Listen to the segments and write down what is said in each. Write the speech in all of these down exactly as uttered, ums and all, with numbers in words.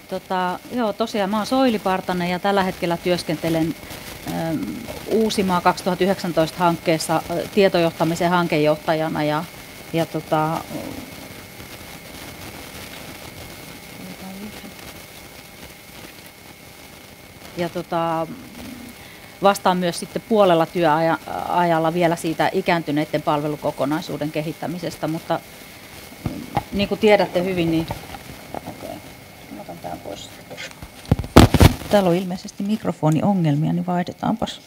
Tota, joo, tosiaan mä oon Soili Partanen ja tällä hetkellä työskentelen ä, Uusimaa kaksituhattayhdeksäntoista-hankkeessa ä, tietojohtamisen hankejohtajana ja, ja tota, ja tota, vastaan myös sitten puolella työajalla vielä siitä ikääntyneiden palvelukokonaisuuden kehittämisestä, mutta niin kuin tiedätte hyvin, niin okay. Otan tämän pois. Täällä on ilmeisesti mikrofoniongelmia, niin vaihdetaanpas.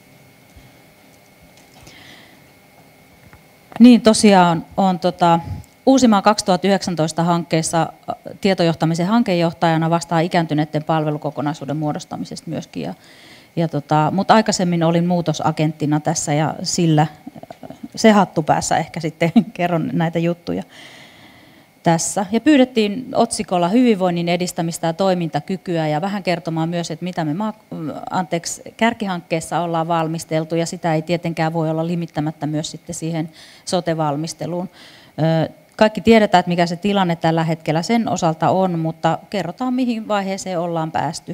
Niin tosiaan on tota, Uusimaa kaksituhattayhdeksäntoista-hankkeessa tietojohtamisen hankejohtajana vastaa ikääntyneiden palvelukokonaisuuden muodostamisesta myöskin. Ja, ja tota, mutta aikaisemmin olin muutosagenttina tässä ja sillä se hattu päässä ehkä sitten kerron näitä juttuja tässä. Ja pyydettiin otsikolla hyvinvoinnin edistämistä ja toimintakykyä ja vähän kertomaan myös, että mitä me maa, anteeksi, kärkihankkeessa ollaan valmisteltu ja sitä ei tietenkään voi olla limittämättä myös sitten siihen sote-valmisteluun. Kaikki tiedetään, että mikä se tilanne tällä hetkellä sen osalta on, mutta kerrotaan mihin vaiheeseen ollaan päästy.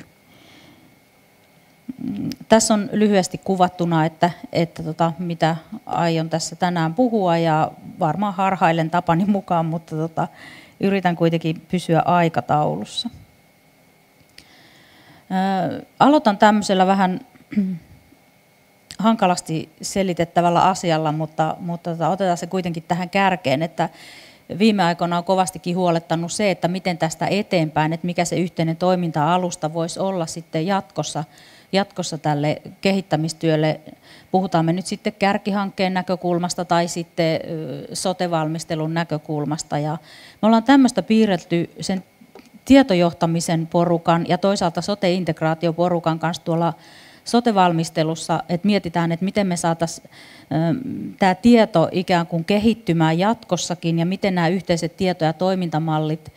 Tässä on lyhyesti kuvattuna, että, että tota, mitä aion tässä tänään puhua ja varmaan harhailen tapani mukaan, mutta tota, yritän kuitenkin pysyä aikataulussa. Ää, aloitan tämmöisellä vähän hankalasti selitettävällä asialla, mutta, mutta tota, otetaan se kuitenkin tähän kärkeen, että viime aikoina on kovastikin huolettanut se, että miten tästä eteenpäin, että mikä se yhteinen toiminta-alusta voisi olla sitten jatkossa, jatkossa tälle kehittämistyölle. Puhutaan me nyt sitten kärkihankkeen näkökulmasta tai sitten sote-valmistelun näkökulmasta. Ja me ollaan tämmöistä piirretty sen tietojohtamisen porukan ja toisaalta sote-integraatioporukan kanssa tuolla sote-valmistelussa, että mietitään, että miten me saataisiin tämä tieto ikään kuin kehittymään jatkossakin ja miten nämä yhteiset tieto- ja toimintamallit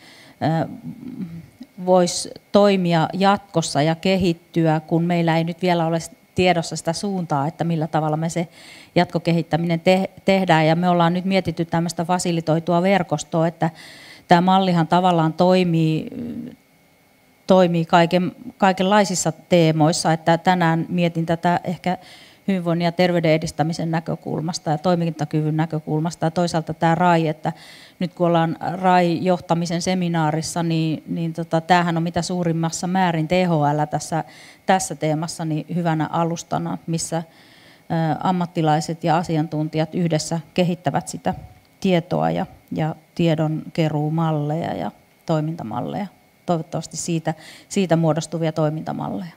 vois toimia jatkossa ja kehittyä, kun meillä ei nyt vielä ole tiedossa sitä suuntaa, että millä tavalla me se jatkokehittäminen te- tehdään. Ja me ollaan nyt mietitty tämmöistä fasilitoitua verkostoa, että tämä mallihan tavallaan toimii, toimii kaiken, kaikenlaisissa teemoissa, että tänään mietin tätä ehkä hyvinvoinnin ja terveyden edistämisen näkökulmasta ja toimintakyvyn näkökulmasta ja toisaalta tämä R A I, että nyt kun ollaan R A I-johtamisen seminaarissa, niin, niin tota, tämähän on mitä suurimmassa määrin T H L tässä, tässä teemassa niin hyvänä alustana, missä ä, ammattilaiset ja asiantuntijat yhdessä kehittävät sitä tietoa ja, ja tiedonkeruumalleja ja toimintamalleja, toivottavasti siitä, siitä muodostuvia toimintamalleja.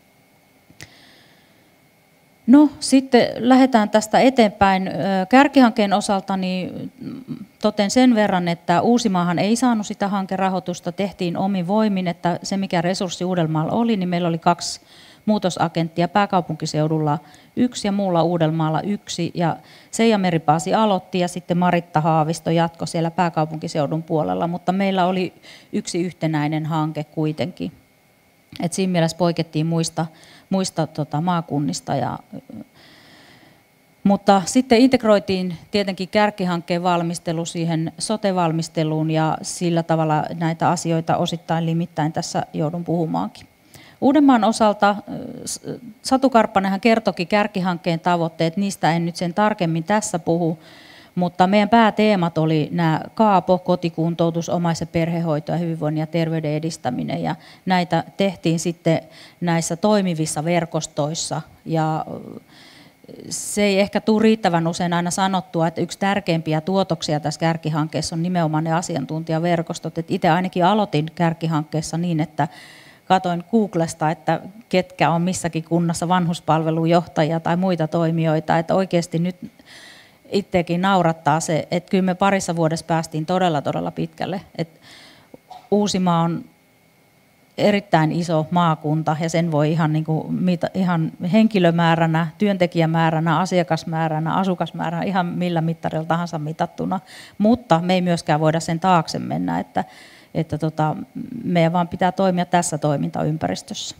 No sitten lähdetään tästä eteenpäin. Kärkihankkeen osalta niin toten sen verran, että Uusimaahan ei saanut sitä hankerahoitusta, tehtiin omin voimin, että se mikä resurssi Uudellamaalla oli, niin meillä oli kaksi muutosagenttia pääkaupunkiseudulla yksi ja muulla Uudellamaalla yksi. Ja Seija Meripaasi aloitti ja sitten Maritta Haavisto jatkoi siellä pääkaupunkiseudun puolella, mutta meillä oli yksi yhtenäinen hanke kuitenkin. Et siinä mielessä poikettiin muista, muista tota, maakunnista. Ja, mutta sitten integroitiin tietenkin kärkihankkeen valmistelu siihen sote-valmisteluun ja sillä tavalla näitä asioita osittain limittäin tässä joudun puhumaankin. Uudenmaan osalta Satu Karppanenhan kertoikin kärkihankkeen tavoitteet, niistä en nyt sen tarkemmin tässä puhu, mutta meidän pääteemat oli nämä Kaapo, kotikuntoutus, omais- ja perhehoito ja hyvinvoinnin ja terveyden edistäminen. Ja näitä tehtiin sitten näissä toimivissa verkostoissa. Ja se ei ehkä tule riittävän usein aina sanottua, että yksi tärkeimpiä tuotoksia tässä kärkihankkeessa on nimenomaan ne asiantuntijaverkostot. Et itse ainakin aloitin kärkihankkeessa niin, että katoin Googlesta, että ketkä on missäkin kunnassa vanhuspalvelujohtajia tai muita toimijoita. Että oikeasti nyt itsekin naurattaa se, että kyllä me parissa vuodessa päästiin todella, todella pitkälle. Et Uusimaa on erittäin iso maakunta ja sen voi ihan, niin kuin, ihan henkilömääränä, työntekijämääränä, asiakasmääränä, asukasmääränä, ihan millä mittarilla tahansa mitattuna. Mutta me ei myöskään voida sen taakse mennä, että, että tota, meidän vaan pitää toimia tässä toimintaympäristössä.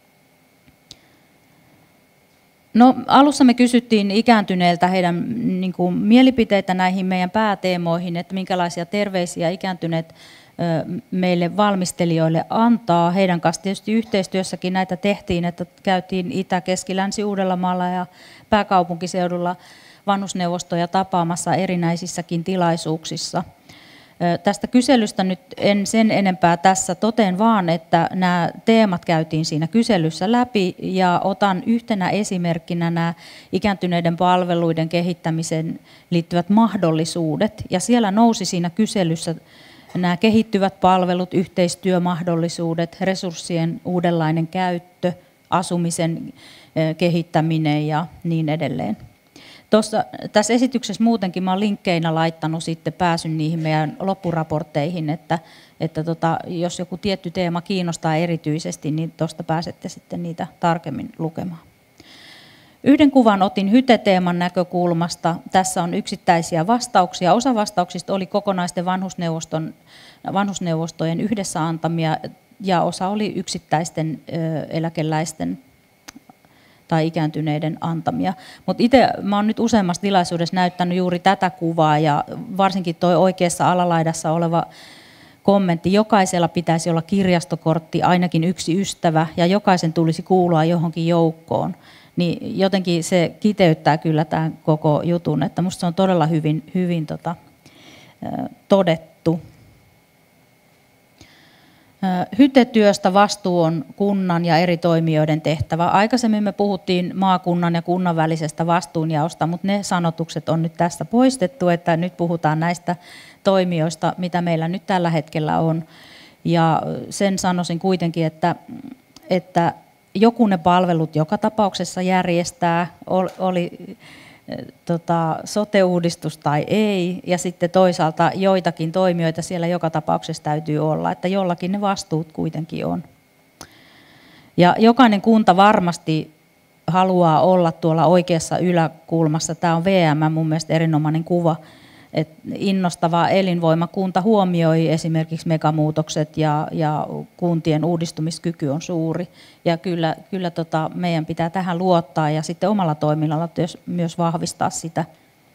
No, alussa me kysyttiin ikääntyneiltä heidän niin kuin, mielipiteitä näihin meidän pääteemoihin, että minkälaisia terveisiä ikääntyneet meille valmistelijoille antaa. Heidän kanssa tietysti yhteistyössäkin näitä tehtiin, että käytiin Itä-, Keski-, Länsi-Uudellamaalla ja pääkaupunkiseudulla vanhusneuvostoja tapaamassa erinäisissäkin tilaisuuksissa. Tästä kyselystä nyt en sen enempää tässä toteen, vaan että nämä teemat käytiin siinä kyselyssä läpi ja otan yhtenä esimerkkinä nämä ikääntyneiden palveluiden kehittämiseen liittyvät mahdollisuudet. Ja siellä nousi siinä kyselyssä nämä kehittyvät palvelut, yhteistyömahdollisuudet, resurssien uudenlainen käyttö, asumisen kehittäminen ja niin edelleen. Tuossa, tässä esityksessä muutenkin mä olen linkkeinä laittanut sitten pääsyn niihin meidän loppuraportteihin, että, että tota, jos joku tietty teema kiinnostaa erityisesti, niin tuosta pääsette sitten niitä tarkemmin lukemaan. Yhden kuvan otin hyte-teeman näkökulmasta. Tässä on yksittäisiä vastauksia. Osa vastauksista oli kokonaisten vanhusneuvoston, vanhusneuvostojen yhdessä antamia ja osa oli yksittäisten ö, eläkeläisten tai ikääntyneiden antamia. Mutta itse mä oon nyt useammassa tilaisuudessa näyttänyt juuri tätä kuvaa ja varsinkin tuo oikeassa alalaidassa oleva kommentti, jokaisella pitäisi olla kirjastokortti, ainakin yksi ystävä ja jokaisen tulisi kuulua johonkin joukkoon. Niin jotenkin se kiteyttää kyllä tämän koko jutun, että musta se on todella hyvin, hyvin tota, todettu. Hytetyöstä vastuu on kunnan ja eri toimijoiden tehtävä. Aikaisemmin me puhuttiin maakunnan ja kunnan välisestä vastuunjaosta, mutta ne sanotukset on nyt tästä poistettu, että nyt puhutaan näistä toimijoista, mitä meillä nyt tällä hetkellä on. Ja sen sanoisin kuitenkin, että, että joku ne palvelut joka tapauksessa järjestää, oli tota, sote-uudistus tai ei, ja sitten toisaalta joitakin toimijoita siellä joka tapauksessa täytyy olla, että jollakin ne vastuut kuitenkin on. Ja jokainen kunta varmasti haluaa olla tuolla oikeassa yläkulmassa. Tämä on V M mun mielestä erinomainen kuva, että innostava elinvoimakunta huomioi esimerkiksi megamuutokset ja, ja kuntien uudistumiskyky on suuri. Ja kyllä, kyllä tota, meidän pitää tähän luottaa ja sitten omalla toiminnalla myös vahvistaa sitä.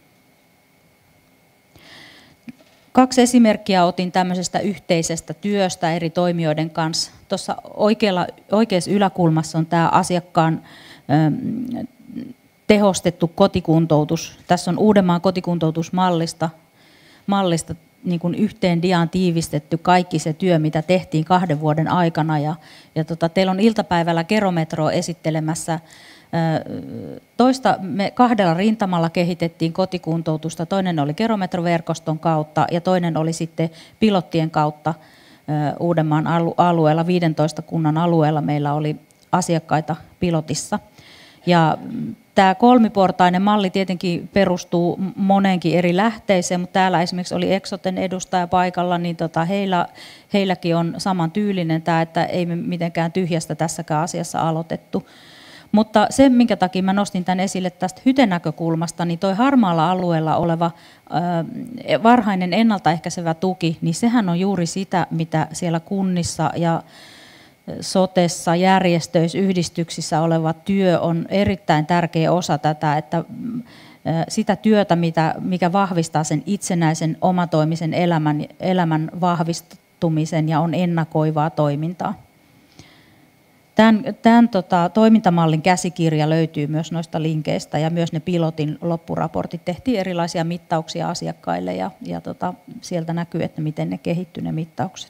Kaksi esimerkkiä otin tämmöisestä yhteisestä työstä eri toimijoiden kanssa. Tuossa oikealla, oikeassa yläkulmassa on tämä asiakkaan ähm, tehostettu kotikuntoutus. Tässä on Uudenmaan kotikuntoutusmallista mallista, niin kuin yhteen diaan tiivistetty kaikki se työ, mitä tehtiin kahden vuoden aikana. Ja, ja tota, teillä on iltapäivällä Gerometro esittelemässä. Toista me kahdella rintamalla kehitettiin kotikuntoutusta. Toinen oli Gerometro-verkoston kautta ja toinen oli sitten pilottien kautta Uudenmaan alueella. viidentoista kunnan alueella meillä oli asiakkaita pilotissa. Ja tämä kolmiportainen malli tietenkin perustuu moneenkin eri lähteeseen, mutta täällä esimerkiksi oli Exoten edustaja paikalla, niin tota heillä, heilläkin on saman tyylinen tämä, että ei me mitenkään tyhjästä tässäkään asiassa aloitettu. Mutta se, minkä takia mä nostin tämän esille tästä hytenäkökulmasta, niin toi harmaalla alueella oleva äh, varhainen ennaltaehkäisevä tuki, niin sehän on juuri sitä, mitä siellä kunnissa ja sotessa, järjestöissä, yhdistyksissä oleva työ on erittäin tärkeä osa tätä, että sitä työtä, mitä, mikä vahvistaa sen itsenäisen omatoimisen elämän, elämän vahvistumisen ja on ennakoivaa toimintaa. Tämän, tämän tota, toimintamallin käsikirja löytyy myös noista linkeistä ja myös ne pilotin loppuraportit. Tehtiin erilaisia mittauksia asiakkaille ja, ja tota, sieltä näkyy, että miten ne kehittyy ne mittaukset.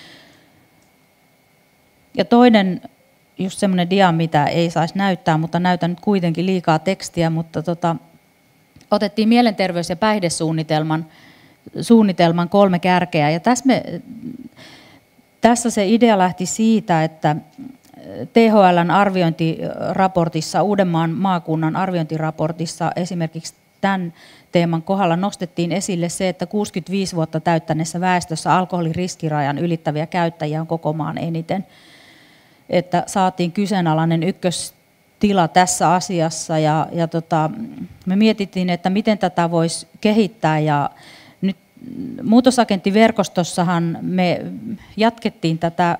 Ja toinen, just semmoinen dia, mitä ei saisi näyttää, mutta näytän nyt kuitenkin liikaa tekstiä, mutta tota, otettiin mielenterveys- ja päihdesuunnitelman suunnitelman kolme kärkeä. Ja tässä, me, tässä se idea lähti siitä, että T H L:n arviointiraportissa, Uudenmaan maakunnan arviointiraportissa esimerkiksi tämän teeman kohdalla nostettiin esille se, että kuusikymmentäviisi vuotta täyttäneessä väestössä alkoholiriskirajan ylittäviä käyttäjiä on koko maan eniten. Että saatiin kyseenalainen ykköstila tässä asiassa ja, ja tota, me mietittiin, että miten tätä voisi kehittää ja nyt muutosagenttiverkostossahan me jatkettiin tätä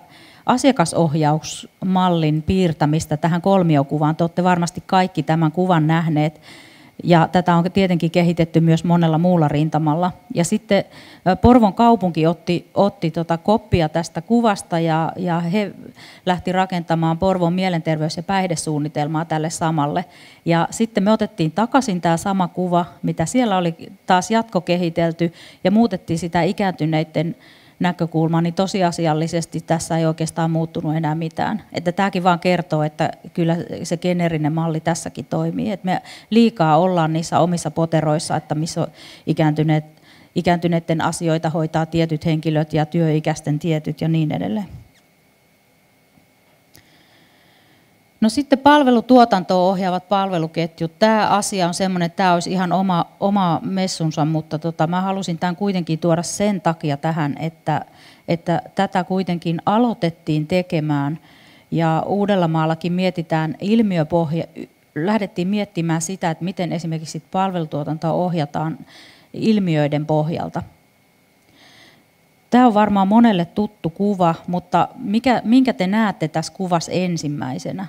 asiakasohjausmallin piirtämistä tähän kolmiokuvaan. Te olette varmasti kaikki tämän kuvan nähneet. Ja tätä on tietenkin kehitetty myös monella muulla rintamalla. Ja sitten Porvoon kaupunki otti, otti tota koppia tästä kuvasta ja, ja he lähti rakentamaan Porvoon mielenterveys- ja päihdesuunnitelmaa tälle samalle. Ja sitten me otettiin takaisin tämä sama kuva, mitä siellä oli taas jatkokehitelty ja muutettiin sitä ikääntyneiden näkökulmaa, niin tosiasiallisesti tässä ei oikeastaan muuttunut enää mitään. Että tämäkin vaan kertoo, että kyllä se geneerinen malli tässäkin toimii. Että me liikaa ollaan niissä omissa poteroissa, että missä on ikääntyneet, ikääntyneiden asioita hoitaa tietyt henkilöt ja työikäisten tietyt ja niin edelleen. No sitten palvelutuotantoa ohjaavat palveluketjut. Tämä asia on sellainen, että tämä olisi ihan oma, oma messunsa, mutta tota, mä halusin tämän kuitenkin tuoda sen takia tähän, että, että tätä kuitenkin aloitettiin tekemään ja Uudellamaallakin mietitään ilmiöpohja, lähdettiin miettimään sitä, että miten esimerkiksi palvelutuotantoa ohjataan ilmiöiden pohjalta. Tämä on varmaan monelle tuttu kuva, mutta mikä, minkä te näette tässä kuvassa ensimmäisenä?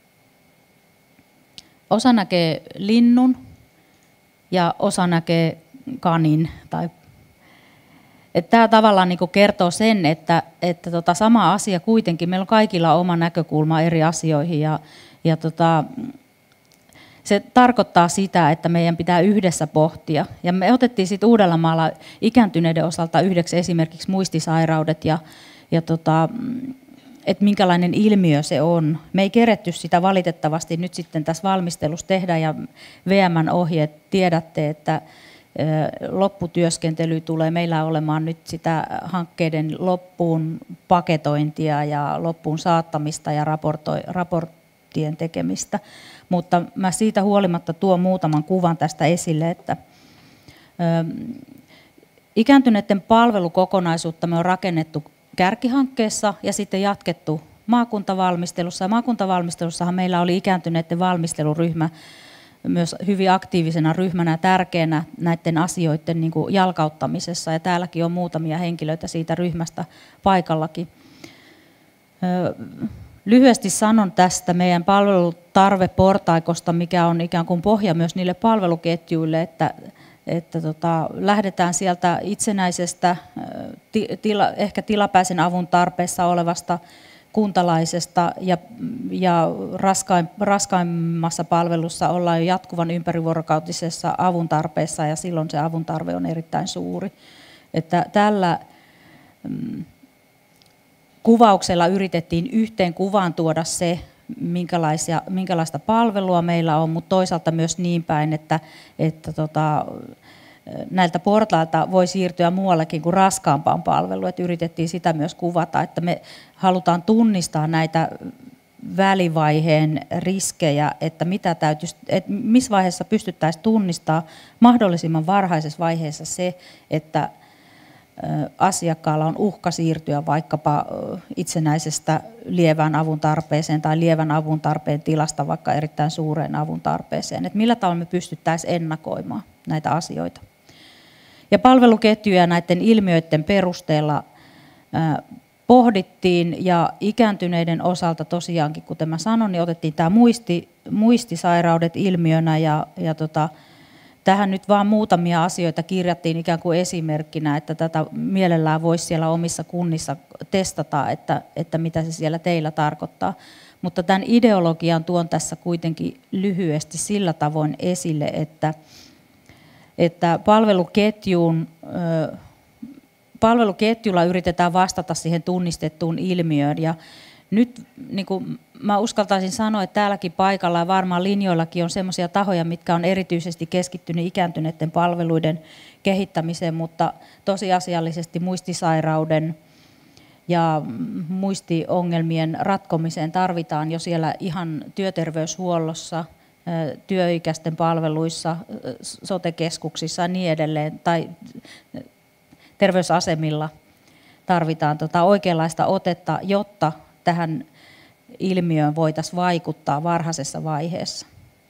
Osa näkee linnun ja osa näkee kanin. Tai että tämä tavallaan niin kuin kertoo sen, että, että tota sama asia kuitenkin, meillä on kaikilla oma näkökulma eri asioihin ja, ja tota, se tarkoittaa sitä, että meidän pitää yhdessä pohtia. Ja me otettiin sitten Uudellamaalla ikääntyneiden osalta yhdeksi esimerkiksi muistisairaudet ja, ja tota, että minkälainen ilmiö se on. Me ei keretty sitä valitettavasti nyt sitten tässä valmistelussa tehdä ja V M:n ohjeet tiedätte, että lopputyöskentely tulee meillä olemaan nyt sitä hankkeiden loppuun paketointia ja loppuun saattamista ja raporttien tekemistä. Mutta mä siitä huolimatta tuon muutaman kuvan tästä esille, että ikääntyneiden palvelukokonaisuutta me on rakennettu kärkihankkeessa ja sitten jatkettu maakuntavalmistelussa. Ja maakuntavalmistelussahan meillä oli ikääntyneiden valmisteluryhmä myös hyvin aktiivisena ryhmänä tärkeänä näiden asioiden niin kuin jalkauttamisessa. Ja täälläkin on muutamia henkilöitä siitä ryhmästä paikallakin. Lyhyesti sanon tästä meidän palvelutarveportaikosta, mikä on ikään kuin pohja myös niille palveluketjuille, että, että tota, lähdetään sieltä itsenäisestä, tila, ehkä tilapäisen avun tarpeessa olevasta kuntalaisesta ja, ja raskain, raskaimmassa palvelussa ollaan jo jatkuvan ympärivuorokautisessa avun tarpeessa ja silloin se avun tarve on erittäin suuri. Että tällä mm, kuvauksella yritettiin yhteen kuvaan tuoda se, minkälaisia, minkälaista palvelua meillä on, mutta toisaalta myös niin päin, että, että tota, näiltä portailta voi siirtyä muuallekin kuin raskaampaan palveluun. Että yritettiin sitä myös kuvata, että me halutaan tunnistaa näitä välivaiheen riskejä, että, mitä täytyisi, että missä vaiheessa pystyttäisiin tunnistamaan mahdollisimman varhaisessa vaiheessa se, että asiakkaalla on uhka siirtyä vaikkapa itsenäisestä lievään avun tarpeeseen tai lievän avun tarpeen tilasta vaikka erittäin suureen avun tarpeeseen. Että millä tavalla me pystyttäisiin ennakoimaan näitä asioita. Ja palveluketjuja näiden ilmiöiden perusteella pohdittiin ja ikääntyneiden osalta tosiaankin, kuten mä sanoin, niin otettiin tämä muisti, muistisairaudet ilmiönä ja, ja tota, tähän nyt vaan muutamia asioita kirjattiin ikään kuin esimerkkinä, että tätä mielellään voisi siellä omissa kunnissa testata, että, että mitä se siellä teillä tarkoittaa. Mutta tämän ideologian tuon tässä kuitenkin lyhyesti sillä tavoin esille, että, että palveluketjuun, palveluketjulla yritetään vastata siihen tunnistettuun ilmiöön. Ja nyt niin kuin mä uskaltaisin sanoa, että täälläkin paikalla ja varmaan linjoillakin on sellaisia tahoja, mitkä on erityisesti keskittynyt ikääntyneiden palveluiden kehittämiseen, mutta tosiasiallisesti muistisairauden ja muistiongelmien ratkomiseen tarvitaan jo siellä ihan työterveyshuollossa, työikäisten palveluissa, sote-keskuksissa ja niin edelleen, tai terveysasemilla tarvitaan tota oikeanlaista otetta, jotta tähän ilmiöön voitaisiin vaikuttaa varhaisessa vaiheessa.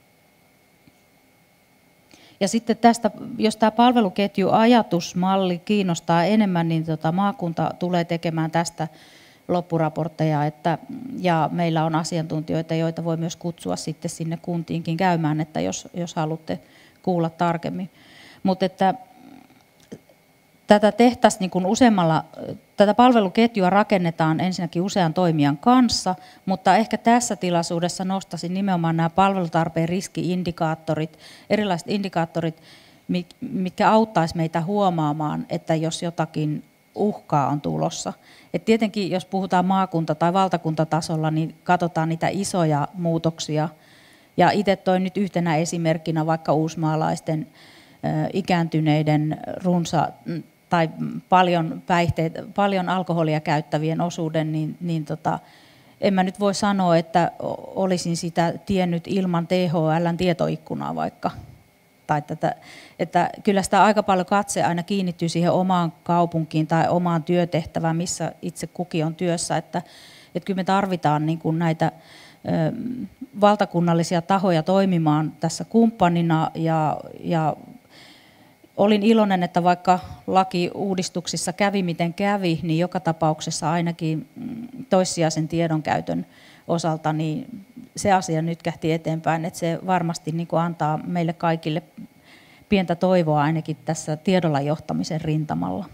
Ja sitten tästä, jos tämä palveluketjuajatusmalli kiinnostaa enemmän, niin tota maakunta tulee tekemään tästä loppuraportteja, että, ja meillä on asiantuntijoita, joita voi myös kutsua sitten sinne kuntiinkin käymään, että jos, jos haluatte kuulla tarkemmin. Mutta että tätä tehtäisiin niin kuin useammalla, tätä palveluketjua rakennetaan ensinnäkin usean toimijan kanssa, mutta ehkä tässä tilaisuudessa nostaisin nimenomaan nämä palvelutarpeen riski-indikaattorit, erilaiset indikaattorit, mitkä auttaisi meitä huomaamaan, että jos jotakin uhkaa on tulossa. Et tietenkin jos puhutaan maakunta- tai valtakuntatasolla, niin katsotaan niitä isoja muutoksia. Ja itse toin nyt yhtenä esimerkkinä vaikka uusmaalaisten ikääntyneiden runsa tai paljon päihteitä, paljon alkoholia käyttävien osuuden, niin, niin tota, en mä nyt voi sanoa, että olisin sitä tiennyt ilman T H L:n tietoikkunaa vaikka. Tai tätä, että kyllä sitä aika paljon katse aina kiinnittyy siihen omaan kaupunkiin tai omaan työtehtävään, missä itse kukin on työssä. Että, että kyllä me tarvitaan niin kuin näitä ö, valtakunnallisia tahoja toimimaan tässä kumppanina ja, ja olin iloinen, että vaikka lakiuudistuksissa kävi miten kävi, niin joka tapauksessa ainakin toissijaisen tiedonkäytön osalta niin se asia nyt kähti eteenpäin, että se varmasti niin kuin antaa meille kaikille pientä toivoa ainakin tässä tiedolla johtamisen rintamalla.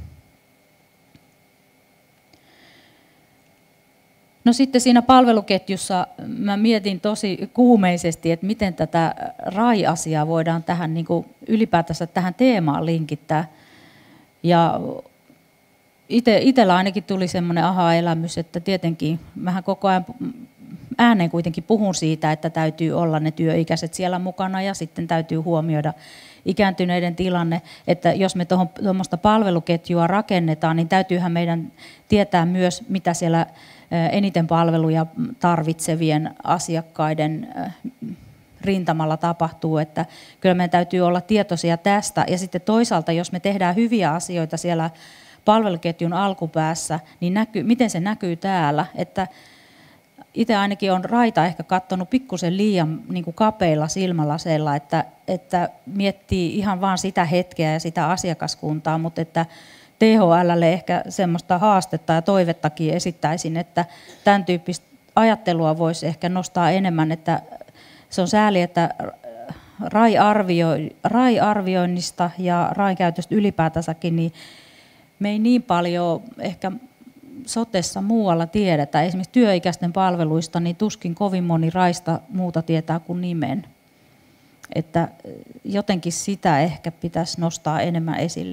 No sitten siinä palveluketjussa mä mietin tosi kuumeisesti, että miten tätä R A I-asiaa voidaan tähän niin kuin ylipäätänsä tähän teemaan linkittää. Ja ite, itsellä ainakin tuli semmoinen aha-elämys, että tietenkin mähän koko ajan ääneen kuitenkin puhun siitä, että täytyy olla ne työikäiset siellä mukana ja sitten täytyy huomioida ikääntyneiden tilanne, että jos me tuommoista palveluketjua rakennetaan, niin täytyyhän meidän tietää myös, mitä siellä eniten palveluja tarvitsevien asiakkaiden rintamalla tapahtuu, että kyllä meidän täytyy olla tietoisia tästä. Ja sitten toisaalta, jos me tehdään hyviä asioita siellä palveluketjun alkupäässä, niin näkyy, miten se näkyy täällä, että itse ainakin on Raita ehkä katsonut pikkusen liian niin kuin kapeilla silmälaseilla, että, että miettii ihan vaan sitä hetkeä ja sitä asiakaskuntaa, mutta että T H L:lle ehkä semmoista haastetta ja toivettakin esittäisin, että tämän tyyppistä ajattelua voisi ehkä nostaa enemmän, että se on sääli, että R A I-arvioinnista ja R A I-käytöstä ylipäätänsäkin, niin me ei niin paljon ehkä sotessa muualla tiedetä. Esimerkiksi työikäisten palveluista, niin tuskin kovin moni raista muuta tietää kuin nimen. Että jotenkin sitä ehkä pitäisi nostaa enemmän esille.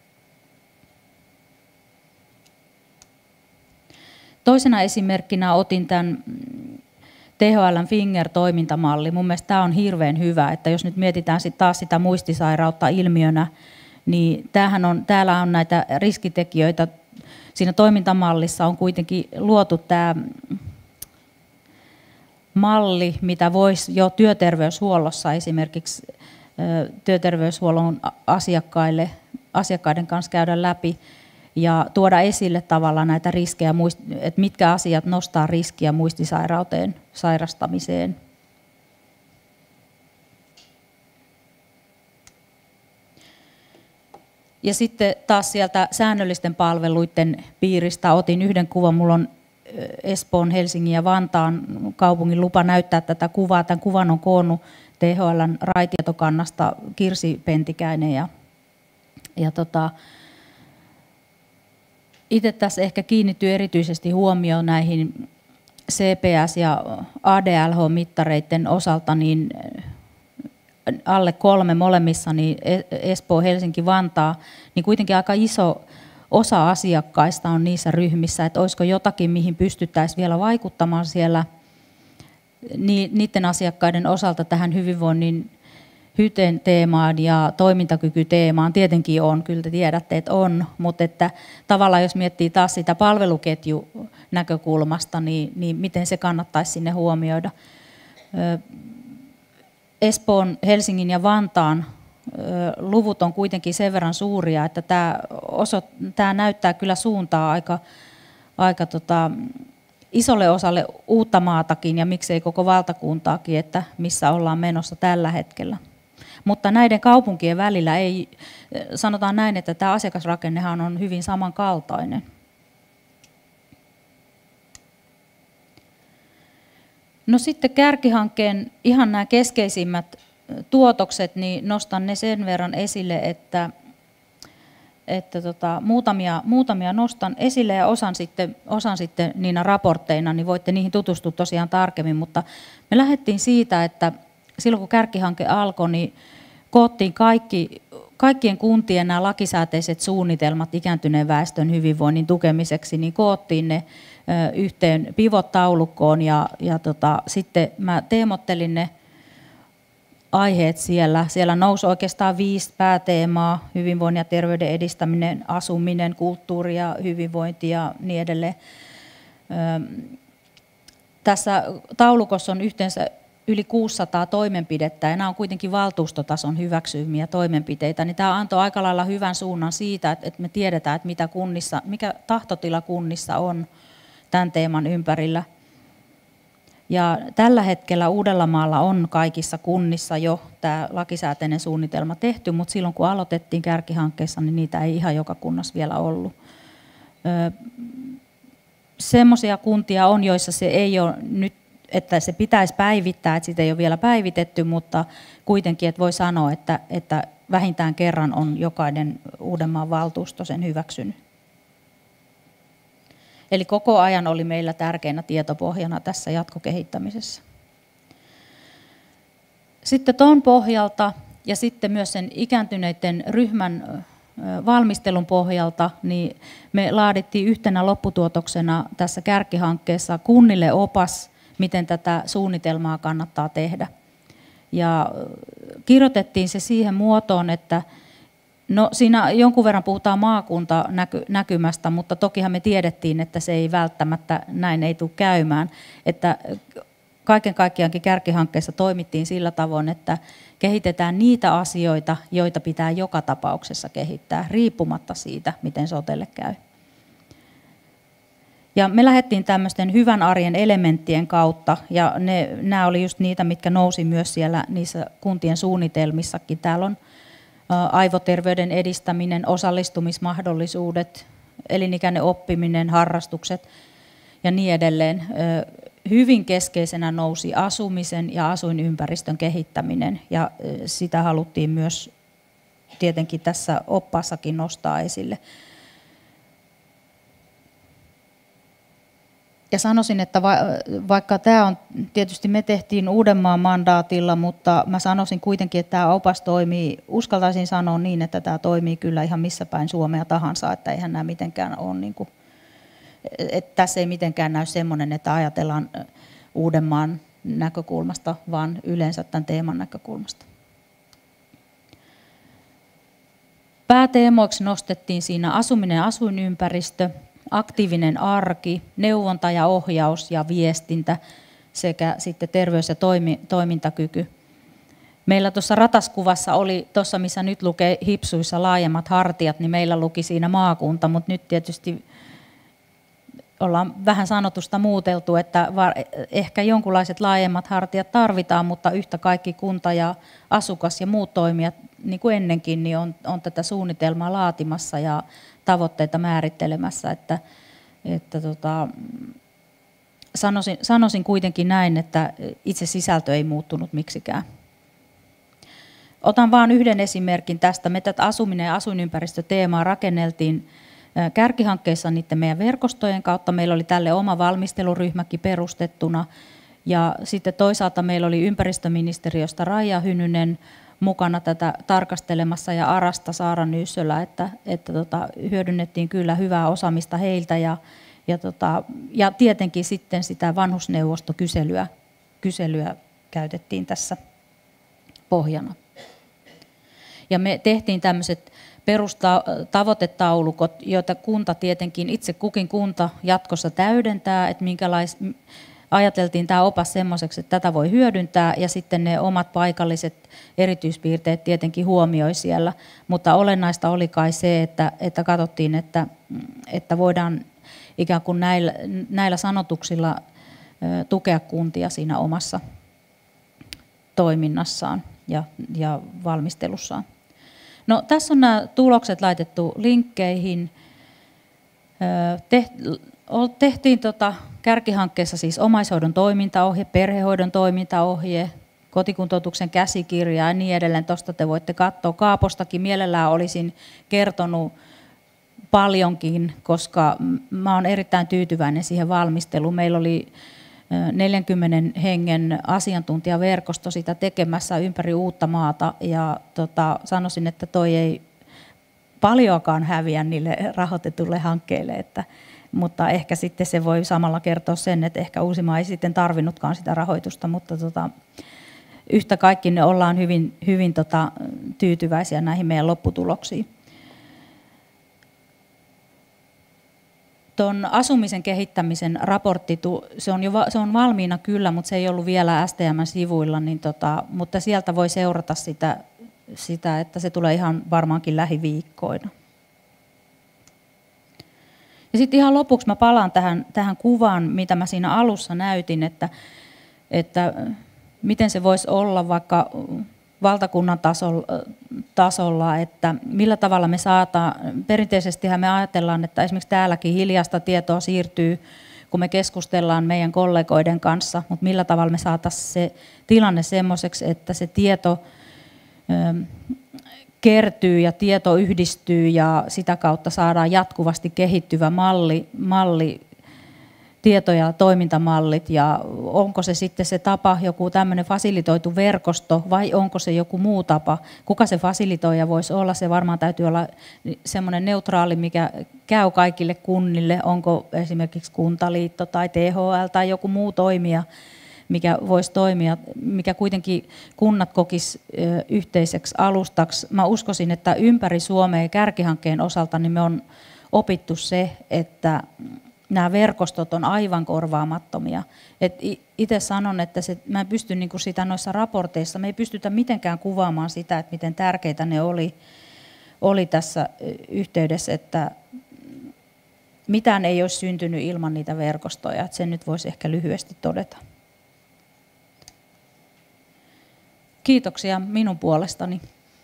Toisena esimerkkinä otin tämän T H L:n Finger-toimintamalli. Mun mielestä tämä on hirveän hyvä, että jos nyt mietitään sit taas sitä muistisairautta ilmiönä, niin tämähän on, täällä on näitä riskitekijöitä. Siinä toimintamallissa on kuitenkin luotu tämä malli, mitä voisi jo työterveyshuollossa esimerkiksi työterveyshuollon asiakkaille, asiakkaiden kanssa käydä läpi ja tuoda esille tavallaan näitä riskejä, että mitkä asiat nostaa riskiä muistisairauteen, sairastamiseen. Ja sitten taas sieltä säännöllisten palveluiden piiristä otin yhden kuvan. Mulla on Espoon, Helsingin ja Vantaan kaupungin lupa näyttää tätä kuvaa. Tämän kuvan on koonnut T H L:n R A I-tietokannasta Kirsi Pentikäinen. Ja, ja tota, itse tässä ehkä kiinnittyy erityisesti huomioon näihin C P S- ja A D L H-mittareiden osalta, niin alle kolme molemmissa, niin Espoo, Helsinki, Vantaa, niin kuitenkin aika iso osa asiakkaista on niissä ryhmissä, että olisiko jotakin, mihin pystyttäisiin vielä vaikuttamaan siellä niiden asiakkaiden osalta tähän hyvinvoinnin hyten teemaan ja toimintakykyteemaan. Tietenkin on, kyllä te tiedätte, että on, mutta että tavallaan jos miettii taas sitä palveluketju näkökulmasta, niin, niin miten se kannattaisi sinne huomioida. Espoon, Helsingin ja Vantaan luvut on kuitenkin sen verran suuria, että tämä, osoit, tämä näyttää kyllä suuntaa aika, aika tota, isolle osalle uutta maatakin ja miksei koko valtakuntaakin, että missä ollaan menossa tällä hetkellä. Mutta näiden kaupunkien välillä ei, sanotaan näin, että tämä asiakasrakennehan on hyvin samankaltainen. No sitten kärkihankkeen ihan nämä keskeisimmät tuotokset, niin nostan ne sen verran esille, että, että tota, muutamia, muutamia nostan esille ja osan sitten, osan sitten niinä raportteina, niin voitte niihin tutustua tosiaan tarkemmin, mutta me lähdettiin siitä, että silloin kun kärkihanke alkoi, niin koottiin kaikki, kaikkien kuntien nämä lakisääteiset suunnitelmat ikääntyneen väestön hyvinvoinnin tukemiseksi, niin koottiin ne yhteen pivot-taulukkoon ja, ja tota, sitten mä teemottelin ne aiheet siellä. Siellä nousi oikeastaan viisi pääteemaa: hyvinvoinnin ja terveyden edistäminen, asuminen, kulttuuri ja hyvinvointi ja niin edelleen. Tässä taulukossa on yhteensä yli kuusisataa toimenpidettä, ja nämä on kuitenkin valtuustotason hyväksymiä toimenpiteitä, niin tämä antoi aika lailla hyvän suunnan siitä, että me tiedetään, että mitä kunnissa, mikä tahtotila kunnissa on tämän teeman ympärillä. Ja tällä hetkellä Uudellamaalla on kaikissa kunnissa jo tämä lakisääteinen suunnitelma tehty, mutta silloin kun aloitettiin kärkihankkeessa, niin niitä ei ihan joka kunnassa vielä ollut. Semmoisia kuntia on, joissa se ei ole nyt, että se pitäisi päivittää, että sitä ei ole vielä päivitetty, mutta kuitenkin, että voi sanoa, että, että vähintään kerran on jokainen Uudenmaan valtuusto sen hyväksynyt. Eli koko ajan oli meillä tärkeänä tietopohjana tässä jatkokehittämisessä. Sitten tuon pohjalta ja sitten myös sen ikääntyneiden ryhmän valmistelun pohjalta, niin me laadittiin yhtenä lopputuotoksena tässä kärkihankkeessa kunnille opas, miten tätä suunnitelmaa kannattaa tehdä. Ja kirjoitettiin se siihen muotoon, että no siinä jonkun verran puhutaan maakuntanäkymästä, mutta tokihan me tiedettiin, että se ei välttämättä näin ei tule käymään. Että kaiken kaikkiaankin kärkihankkeessa toimittiin sillä tavoin, että kehitetään niitä asioita, joita pitää joka tapauksessa kehittää, riippumatta siitä, miten sotelle käy. Ja me lähdettiin tämmöisten hyvän arjen elementtien kautta, ja ne, nämä oli just niitä, mitkä nousi myös siellä niissä kuntien suunnitelmissakin. Täällä on aivoterveyden edistäminen, osallistumismahdollisuudet, elinikäinen oppiminen, harrastukset ja niin edelleen. Hyvin keskeisenä nousi asumisen ja asuinympäristön kehittäminen, ja sitä haluttiin myös tietenkin tässä oppaassakin nostaa esille. Ja sanoisin, että vaikka tämä on, tietysti me tehtiin Uudenmaan mandaatilla, mutta mä sanoisin kuitenkin, että tämä opas toimii, uskaltaisin sanoa niin, että tämä toimii kyllä ihan missä päin Suomea tahansa, että eihän nämä mitenkään ole, niin kuin, että tässä ei mitenkään näy semmoinen, että ajatellaan Uudenmaan näkökulmasta, vaan yleensä tämän teeman näkökulmasta. Pääteemoiksi nostettiin siinä asuminen ja asuinympäristö, aktiivinen arki, neuvonta ja ohjaus ja viestintä sekä sitten terveys- ja toimi, toimintakyky. Meillä tuossa rataskuvassa oli, tuossa missä nyt lukee hipsuissa laajemmat hartiat, niin meillä luki siinä maakunta, mutta nyt tietysti ollaan vähän sanotusta muuteltu, että ehkä jonkunlaiset laajemmat hartiat tarvitaan, mutta yhtä kaikki kunta ja asukas ja muut toimijat, niin kuin ennenkin, niin on, on tätä suunnitelmaa laatimassa ja tavoitteita määrittelemässä, että, että tota, sanoisin, sanoisin kuitenkin näin, että itse sisältö ei muuttunut miksikään. Otan vain yhden esimerkin tästä. Me tätä asuminen ja asuinympäristöteemaa rakenneltiin kärkihankkeessa niiden meidän verkostojen kautta. Meillä oli tälle oma valmisteluryhmäkin perustettuna, ja sitten toisaalta meillä oli ympäristöministeriöstä Raija Hynynen mukana tätä tarkastelemassa ja Arasta Saara Nyssölä, että, että tota, hyödynnettiin kyllä hyvää osaamista heiltä ja, ja, tota, ja tietenkin sitten sitä vanhusneuvostokyselyä kyselyä käytettiin tässä pohjana. Ja me tehtiin tämmöiset perustavoitetaulukot, joita kunta tietenkin, itse kukin kunta jatkossa täydentää, että minkälais, ajateltiin tämä opas semmoiseksi, että tätä voi hyödyntää, ja sitten ne omat paikalliset erityispiirteet tietenkin huomioi siellä, mutta olennaista oli kai se, että, että katsottiin, että, että voidaan ikään kuin näillä, näillä sanotuksilla tukea kuntia siinä omassa toiminnassaan ja, ja valmistelussaan. No, tässä on nämä tulokset laitettu linkkeihin. Tehtiin tota kärkihankkeessa siis omaishoidon toimintaohje, perhehoidon toimintaohje, kotikuntoutuksen käsikirjaa ja niin edelleen. Tuosta te voitte katsoa. Kaapostakin mielellään olisin kertonut paljonkin, koska mä olen erittäin tyytyväinen siihen valmisteluun. Meillä oli neljänkymmenen hengen asiantuntijaverkosto sitä tekemässä ympäri uutta maata ja tota, sanoisin, että toi ei paljoakaan häviä niille rahoitetulle hankkeille, että, mutta ehkä sitten se voi samalla kertoa sen, että ehkä Uusimaa ei sitten tarvinnutkaan sitä rahoitusta, mutta tota, yhtä kaikki ne ollaan hyvin, hyvin tota, tyytyväisiä näihin meidän lopputuloksiin. Tuon asumisen kehittämisen raportti, se on, jo, se on valmiina kyllä, mutta se ei ollut vielä S T M-sivuilla, niin tota, mutta sieltä voi seurata sitä, sitä, että se tulee ihan varmaankin lähiviikkoina. Ja sitten ihan lopuksi mä palaan tähän, tähän kuvaan, mitä mä siinä alussa näytin, että, että miten se voisi olla vaikka valtakunnan tasolla, tasolla, että millä tavalla me saataan, perinteisestihän me ajatellaan, että esimerkiksi täälläkin hiljaista tietoa siirtyy, kun me keskustellaan meidän kollegoiden kanssa, mutta millä tavalla me saataisiin se tilanne semmoiseksi, että se tieto kertyy ja tieto yhdistyy ja sitä kautta saadaan jatkuvasti kehittyvä malli, malli tieto- ja toimintamallit ja onko se sitten se tapa joku tämmöinen fasilitoitu verkosto vai onko se joku muu tapa, kuka se fasilitoija voisi olla, se varmaan täytyy olla semmoinen neutraali, mikä käy kaikille kunnille, onko esimerkiksi Kuntaliitto tai T H L tai joku muu toimija, mikä voisi toimia, mikä kuitenkin kunnat kokisi yhteiseksi alustaksi. Mä uskoisin, että ympäri Suomea kärkihankkeen osalta niin me on opittu se, että nämä verkostot on aivan korvaamattomia. Itse sanon, että se, mä en pysty niin kuin sitä noissa raporteissa, me ei pystytä mitenkään kuvaamaan sitä, että miten tärkeitä ne oli, oli tässä yhteydessä, että mitään ei olisi syntynyt ilman niitä verkostoja, että sen nyt voisi ehkä lyhyesti todeta. Kiitoksia minun puolestani.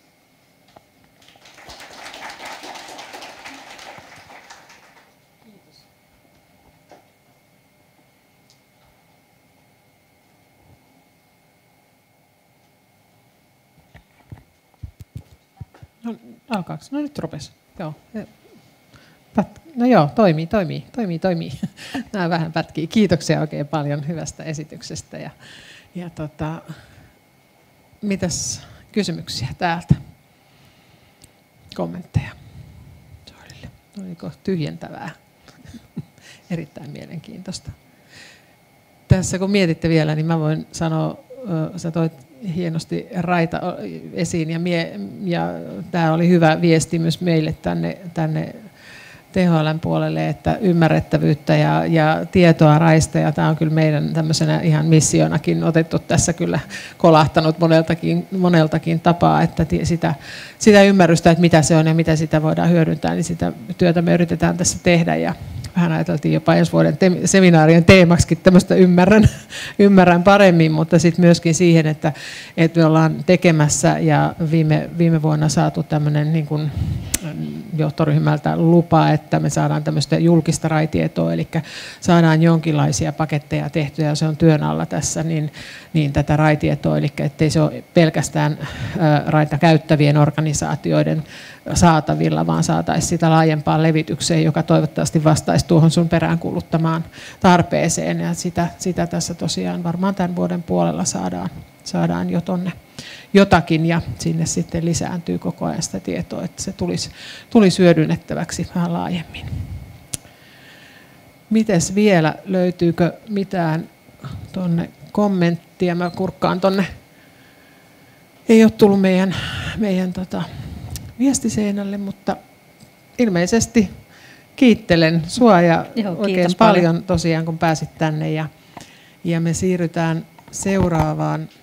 No, alkaako? No nyt rupesi. Joo. No joo, toimii, toimii, toimii, toimii. Nämä vähän pätkii. Kiitoksia oikein paljon hyvästä esityksestä. Ja, ja tota, mitäs kysymyksiä täältä? Kommentteja Joelille. Oliko tyhjentävää? Erittäin mielenkiintoista. Tässä kun mietitte vielä, niin mä voin sanoa, sä toit hienosti Raita esiin ja, mie, ja tämä oli hyvä viesti myös meille tänne, tänne T H L:n puolelle, että ymmärrettävyyttä ja, ja tietoa Raista, ja tämä on kyllä meidän tämmöisenä ihan missionakin otettu tässä kyllä kolahtanut moneltakin, moneltakin tapaa, että sitä, sitä ymmärrystä, että mitä se on ja mitä sitä voidaan hyödyntää, niin sitä työtä me yritetään tässä tehdä ja vähän ajateltiin jopa ensi vuoden te- seminaarien teemaksikin tämmöistä ymmärrän, ymmärrän paremmin, mutta sitten myöskin siihen, että, että me ollaan tekemässä ja viime, viime vuonna saatu tämmöinen niin kuin johtoryhmältä lupa, että me saadaan tämmöistä julkista raitietoa, eli saadaan jonkinlaisia paketteja tehtyä ja se on työn alla tässä, niin, niin tätä raitietoa, eli ettei se ole pelkästään raita käyttävien organisaatioiden saatavilla, vaan saataisiin sitä laajempaan levitykseen, joka toivottavasti vastaisi tuohon sun peräänkuuluttamaan tarpeeseen. Ja sitä, sitä tässä tosiaan varmaan tämän vuoden puolella saadaan, saadaan jo tonne jotakin ja sinne sitten lisääntyy koko ajan sitä tietoa, että se tulisi, tulisi hyödynnettäväksi vähän laajemmin. Mites vielä, löytyykö mitään tonne kommenttia? Mä kurkkaan tonne. Ei ole tullut meidän, meidän tota, viestiseinälle, mutta ilmeisesti kiittelen sua ja Joo, oikein paljon, paljon tosiaan kun pääsit tänne ja, ja me siirrytään seuraavaan